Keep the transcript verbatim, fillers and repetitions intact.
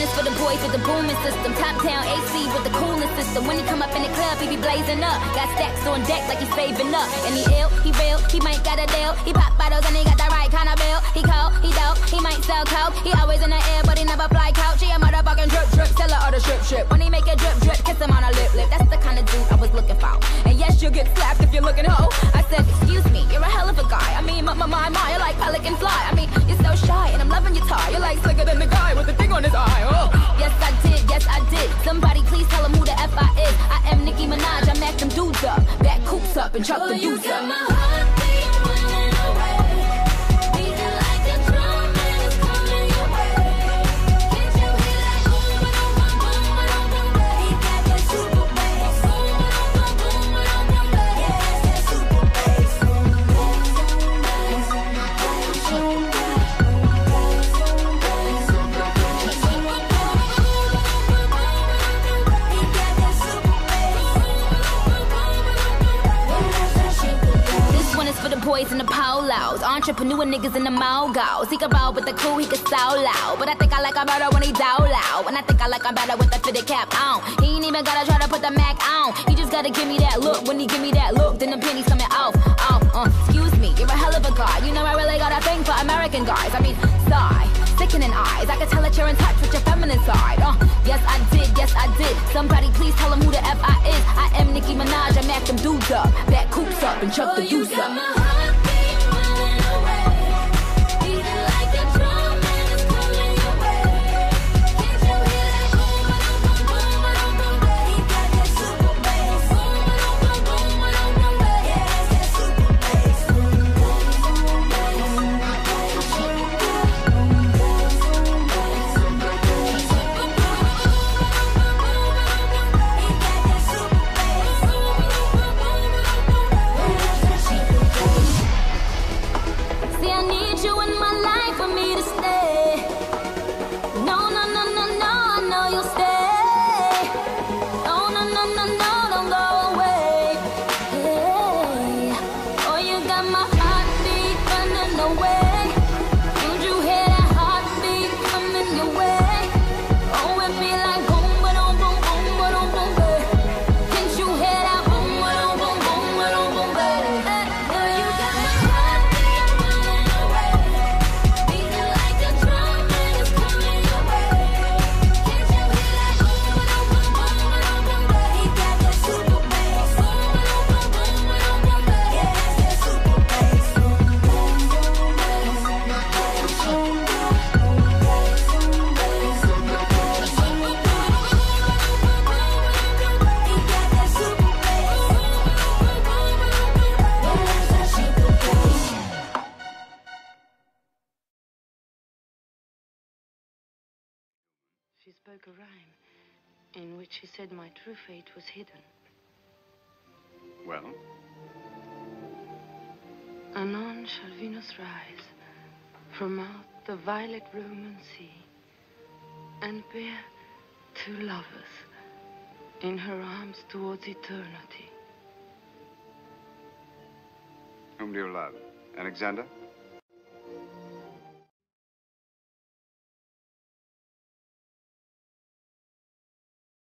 is for the boys with the booming system. Top down A C with the coolest system. When he come up in the club, he be blazing up. Got stacks on deck like he's saving up. And he ill, he real, he might got a deal. He pop bottles and he got the right kind of bill. He cold, he dope, he might sell coke. He always in the air, but he never fly couch. He a motherfucking drip drip, seller or the strip strip. When he make a drip drip, kiss him on a lip lip. That's the kind of dude I was looking for. And yes, you'll get slapped if you're looking ho. I said, excuse me, you're a hell of a guy. I mean, my my my my, you're like pelican fly. I mean, you're so shy, and I'm loving your tie. You're like slicker than the guy with the thing on his eye. Oh, yes I did, yes I did. Somebody please tell him who the F I is. I am Nicki Minaj. I mack them dudes up, back coops up, and chuck Oh, the you dudes got up. my heartbeat running away. Beating like a drum and it's coming your way. Can't you hear that boom, ba-dum, bum, boom, ba-dum, bum, ba? He got that super bass. Boom, ba-dum, bum, boom, ba-dum, bum, ba. Yeah, that's that super bass. For the boys in the polos, entrepreneur niggas in the mogos. He can roll with the crew, he can so loud. But I think I like him better when he down loud. And I think I like him better with the fitted cap on. He ain't even gotta try to put the Mac on. He just gotta give me that look. When he give me that look, then the pennies coming off. Oh, uh, excuse me, you're a hell of a guy. You know I really got a thing for American guys. I mean, sigh, sickening eyes. I can tell that you're in touch with your feminine side. Uh, yes I did, yes I did. Somebody please tell him who the F I is. I am Nicki Minaj. I mack them dudes up, back coops up, and chuck Oh, the you deuce got up. my heartbeat running away. Beating like a drum and it's coming your way. Can't you hear that boom, ba-dum, bum, boom, ba-dum, bum, ba? He got that super bass. Boom, ba-dum, bum, boom, ba-dum, bum, ba. Yeah, that's that super bass. See, I need you in my life for me to stay. No, no, no, no, no, I know you'll stay. Oh, no, no, no, no, don't go away. Hey. Oh, you got my heartbeat running away. Don't you hear that heartbeat coming your way? Oh, it be like boom, ba-dum, boom, boom, ba-dum, boom, ba. Can't you hear that boom, ba-dum, boom, boom, ba-dum, boom, ba? Hey, hey. You got my heartbeat running away. Beating like a drum and it's coming your way. Can't you hear that boom, ba-dum, bum, boom, ba-dum, bum, ba? He got that super bass. Boom, ba-dum, bum, boom, ba-dum, bum, ba. Yeah, that's that super bass. She spoke a rhyme in which she said my true fate was hidden. Well, Anon shall Venus rise from out the violet Roman sea and bear two lovers in her arms towards eternity. whom do you love? Alexander?